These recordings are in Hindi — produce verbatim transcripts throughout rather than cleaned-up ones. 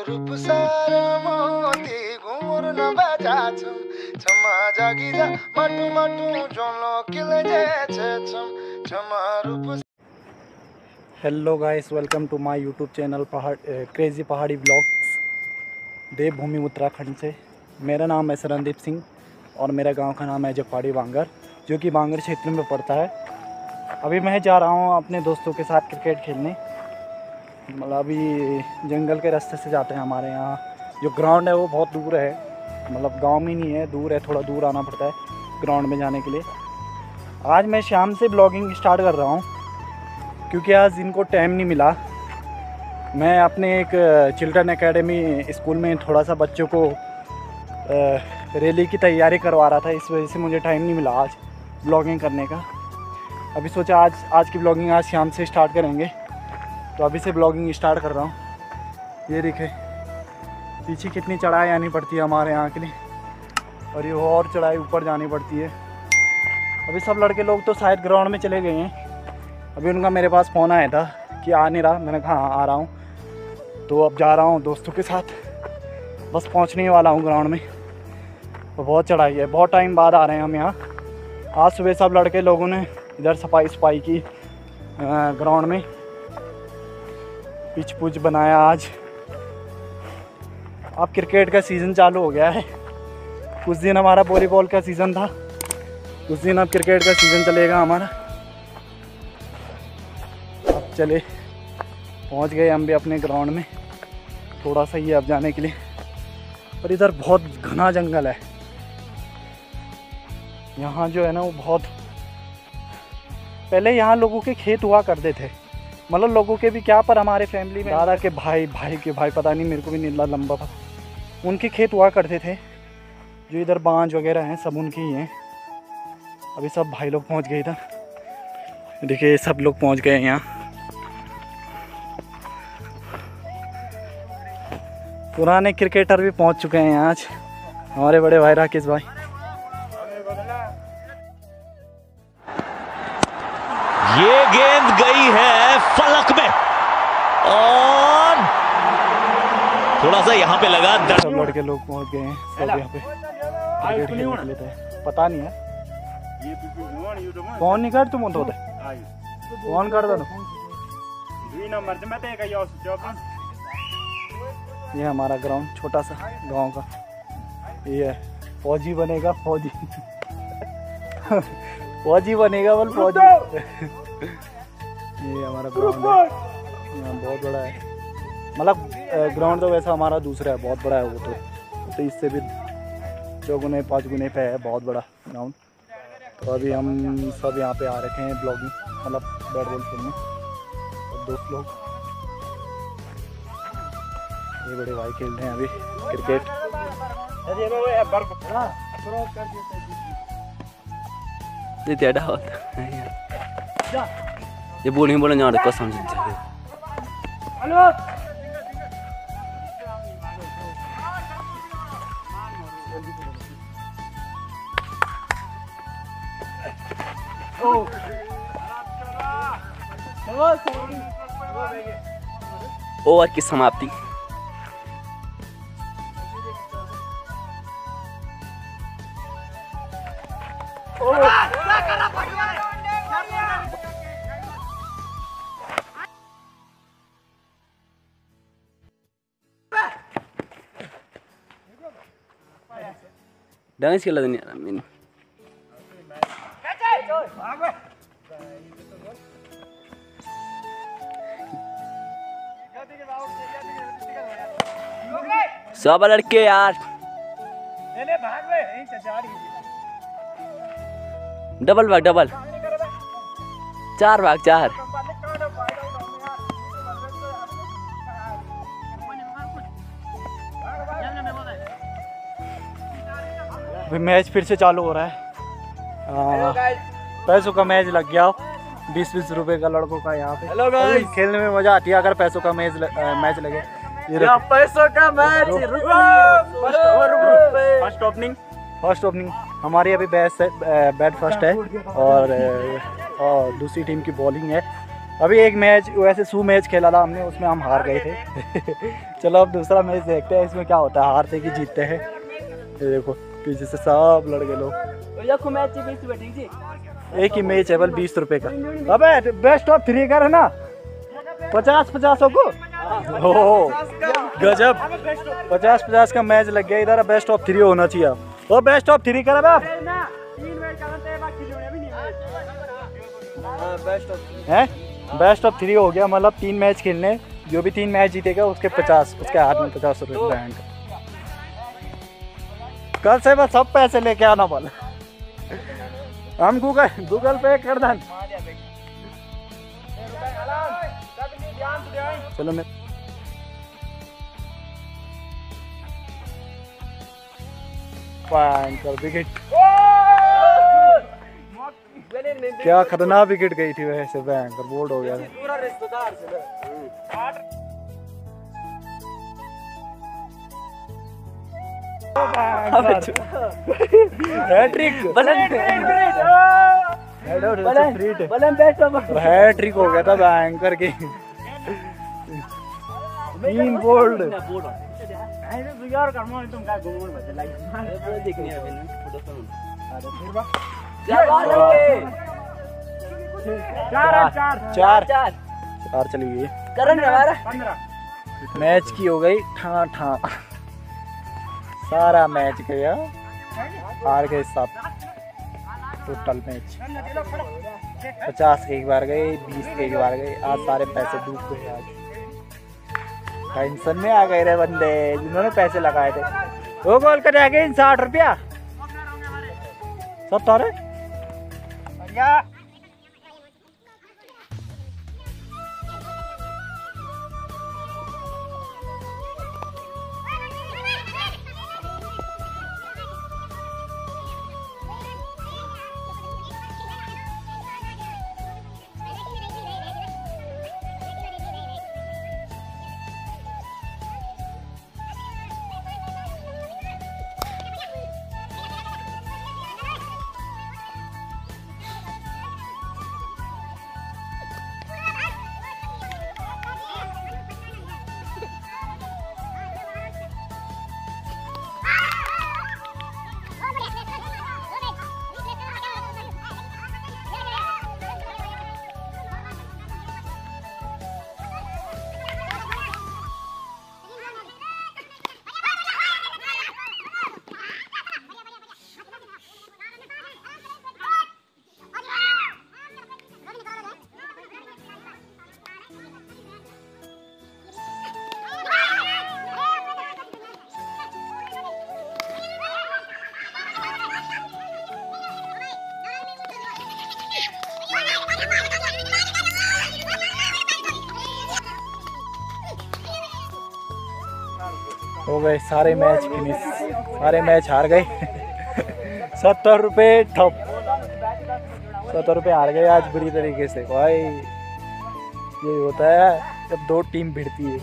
रूप सारा मोती घुमुर न बाजा छम छमा जागी जा मटु मटु जोलो किले जे छे छम छमा रूप। Hello guys, welcome to my YouTube channel Pahad crazy Pahadi blogs Devbhoomi Uttarakhand से। मेरा नाम है शरणदीप सिंह और मेरा गांव का नाम है जगपाड़ी बांगर, जो कि बांगर क्षेत्र में पड़ता है। अभी मैं जा रहा हूं अपने दोस्तों के साथ क्रिकेट खेलने। मतलब अभी जंगल के रास्ते से जाते हैं। हमारे यहाँ जो ग्राउंड है वो बहुत दूर है, मतलब गांव में नहीं है, दूर है, थोड़ा दूर आना पड़ता है ग्राउंड में जाने के लिए। आज मैं शाम से ब्लॉगिंग स्टार्ट कर रहा हूँ क्योंकि आज इनको टाइम नहीं मिला। मैं अपने एक चिल्ड्रन एकेडमी स्कूल में थोड़ा सा बच्चों को रैली की तैयारी करवा रहा था, इस वजह से मुझे टाइम नहीं मिला आज ब्लॉगिंग करने का। अभी सोचा आज आज की ब्लॉगिंग आज शाम से स्टार्ट करेंगे, तो अभी से ब्लॉगिंग स्टार्ट कर रहा हूँ। ये देखे पीछे कितनी चढ़ाई आनी पड़ती है हमारे यहाँ के लिए, और ये और चढ़ाई ऊपर जानी पड़ती है। अभी सब लड़के लोग तो शायद ग्राउंड में चले गए हैं। अभी उनका मेरे पास फ़ोन आया था कि आ नहीं रहा, मैंने कहा हाँ आ रहा हूँ। तो अब जा रहा हूँ दोस्तों के साथ, बस पहुँचने वाला हूँ ग्राउंड में। तो बहुत चढ़ाई है, बहुत टाइम बाद आ रहे हैं हम यहाँ। आज सुबह सब लड़के लोगों ने इधर सफाई सफाई की ग्राउंड में, पिच पुच बनाया आज। अब क्रिकेट का सीज़न चालू हो गया है। कुछ दिन हमारा वॉलीबॉल का सीज़न था, कुछ दिन अब क्रिकेट का सीज़न चलेगा हमारा। अब चले पहुंच गए हम भी अपने ग्राउंड में, थोड़ा सा ही अब जाने के लिए। पर इधर बहुत घना जंगल है यहाँ, जो है ना वो बहुत, पहले यहाँ लोगों के खेत हुआ करते थे, मतलब लोगों के भी क्या, पर हमारे फैमिली में दादा के भाई भाई के भाई पता नहीं, मेरे को भी नीला लंबा पता, उनके खेत हुआ करते थे। जो इधर बांझ वगैरह हैं सब उनके ही हैं। अभी सब भाई लोग पहुंच गए इधर, देखिए सब लोग पहुंच गए यहाँ। पुराने क्रिकेटर भी पहुंच चुके हैं यहाँ आज, हमारे बड़े भाई राकेश भाई। ये गेंद गई है फलक में और थोड़ा सा यहाँ पे लगा। सब लड़के लोग पहुंच गए हैं सब यहाँ पे क्रिकेट खेलने के लिए थे। पता नहीं है फोन नहीं कर, तुम होते फोन कर दो। ये हमारा ग्राउंड छोटा सा गांव का, ये फौजी बनेगा फौजी फौजी बनेगा बोल फौजी ये हमारा ग्राउंड है, यहाँ बहुत बड़ा है। मतलब ग्राउंड तो वैसा हमारा दूसरा है, बहुत बड़ा है वो तो, तो इससे भी चौगुने पाँच गुने पे है, बहुत बड़ा ग्राउंड। तो अभी हम सब यहाँ पे आ रखे हैं ब्लॉगिंग, मतलब बैट बॉल खेलने। और दोस्त लोग, ये बड़े भाई खेल रहे हैं अभी क्रिकेट। ये बोल नहीं बोला जान कसम से। ओवर की समाप्ति। डांस खेला नहीं मैंने। सब लड़के यार डबल भाग डबल चार भाग चार। अभी मैच फिर से चालू हो रहा है। आ, पैसों का मैच लग गया, बीस बीस रुपए का लड़कों का यहाँ पे। खेलने में मजा आती है अगर पैसों का मैच मैच लगे। ये पैसों का match, first opening first opening हमारी अभी बैट बैट फर्स्ट है और, और दूसरी टीम की बॉलिंग है। अभी एक मैच वैसे सू मैच खेला था हमने, उसमें हम हार गए थे। चलो अब दूसरा मैच देखते हैं इसमें क्या होता है, हारते कि जीतते हैं। ये देखो पीछे से सब लड़के लोग। एक ही मैच है बल बीस रुपए का। अबे बेस्ट ऑफ थ्री कर है ना, पचास पचासों को। ओ गजब, पचास पचास का मैच लग गया इधर। बेस्ट ऑफ थ्री होना चाहिए। वो बेस्ट ऑफ थ्री कर आप है। बेस्ट ऑफ थ्री हो गया, मतलब तीन मैच खेलने, जो भी तीन मैच जीतेगा उसके पचास, उसके हाथ में पचास रुपए बैंक। कल से बस सब पैसे लेके आना बोला। हम गूगल गूगल पे कर दें। चलो मैं विकेट, क्या खतरनाक विकेट गई थी वैसे, भयंकर बोल्ड हो गया था। हैट्रिक हैट्रिक हो गया था भयंकर की। तीन बोल्ड। चार चार चार चली गई। मैच की हो गई ठा ठा, सारा मैच गया, हार गए सब। टोटल मैच पचास एक बार गए, बीस एक बार गए। आज सारे पैसे डूब गए। आज टेंशन में आ गए रे बंदे जिन्होंने पैसे लगाए थे। वो गोल कर जाएंगे इन साठ रुपया सब तारे। हो गए सारे मैच फिनिश, सारे मैच हार गए। सत्तर रुपये ठप, सत्तर रुपये हार गए आज बुरी तरीके से भाई। ये होता है जब दो टीम भिड़ती है।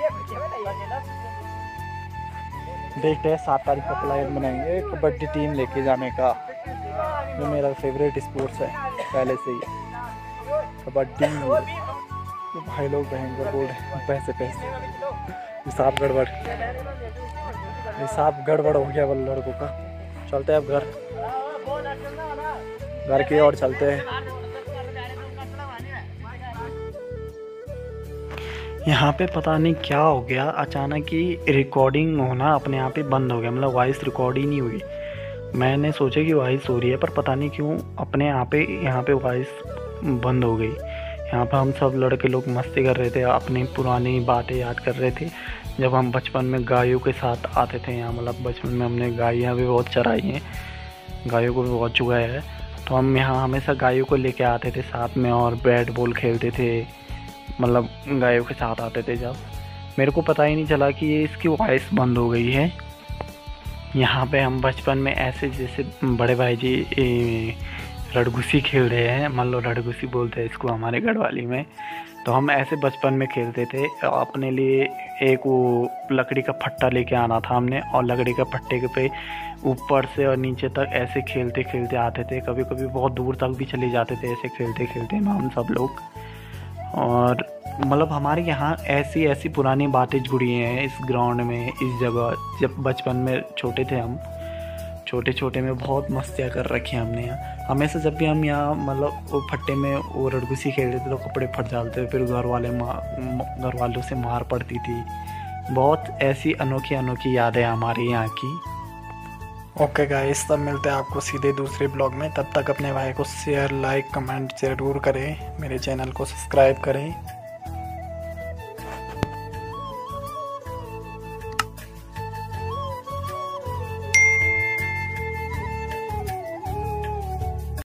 देखते हैं सात तारीख का प्लान बनाएंगे कबड्डी टीम लेके जाने का, जो मेरा फेवरेट स्पोर्ट्स है पहले से ही कबड्डी। तो भाई लोग भयंकर बोल रहे हैं पैसे पैसे, हिसाब गड़बड़, हिसाब गड़बड़ हो गया वाले लड़कों का। चलते हैं अब घर, घर की ओर चलते हैं। यहाँ पे पता नहीं क्या हो गया, अचानक ही रिकॉर्डिंग होना अपने आप ही बंद हो गया, मतलब वॉइस रिकॉर्ड ही नहीं हुई। मैंने सोचा कि वॉइस हो रही है, पर पता नहीं क्यों अपने आप ही यहाँ पे वॉइस बंद हो गई। यहाँ पर हम सब लड़के लोग मस्ती कर रहे थे, अपनी पुरानी बातें याद कर रहे थे जब हम बचपन में गायों के साथ आते थे यहाँ। मतलब बचपन में हमने गायें भी बहुत चराई हैं, गायों को भी बहुत चुगाया है। तो हम यहाँ हमेशा गायों को लेके आते थे साथ में और बैट बॉल खेलते थे, मतलब गायों के साथ आते थे। जब मेरे को पता ही नहीं चला कि ये इसकी वॉइस बंद हो गई है। यहाँ पे हम बचपन में ऐसे जैसे बड़े भाई जी लड़गुसी खेल रहे हैं, मान लो लड़गुसी बोलते हैं इसको हमारे गढ़वाली में। तो हम ऐसे बचपन में खेलते थे। अपने लिए एक वो लकड़ी का फट्टा लेके आना था हमने, और लकड़ी का फट्टे के पे ऊपर से और नीचे तक ऐसे खेलते खेलते आते थे। कभी कभी बहुत दूर तक भी चले जाते थे ऐसे खेलते खेलते हम सब लोग। और मतलब हमारे यहाँ ऐसी ऐसी पुरानी बातें जुड़ी हैं इस ग्राउंड में, इस जगह। जब बचपन में छोटे थे हम, छोटे छोटे में बहुत मस्तियाँ कर रखी हैं हमने यहाँ। हमेशा जब भी हम यहाँ मतलब वो फट्टे में वो रड़गुसी खेलते थे तो कपड़े फट जाते थे, फिर घर वाले घर वालों से मार पड़ती थी। बहुत ऐसी अनोखी अनोखी यादें हमारे यहाँ की। ओके गाइस, तब मिलते हैं आपको सीधे दूसरे ब्लॉग में। तब तक अपने भाई को शेयर, लाइक, कमेंट ज़रूर करें, मेरे चैनल को सब्सक्राइब करें।